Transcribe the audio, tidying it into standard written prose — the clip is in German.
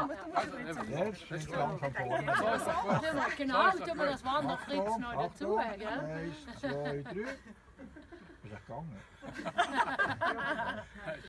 Jetzt ist langsam vorne. Genau, tun wir das Wanderfritz noch dazu. Gell? 1, 2, 3. Ist echt gegangen.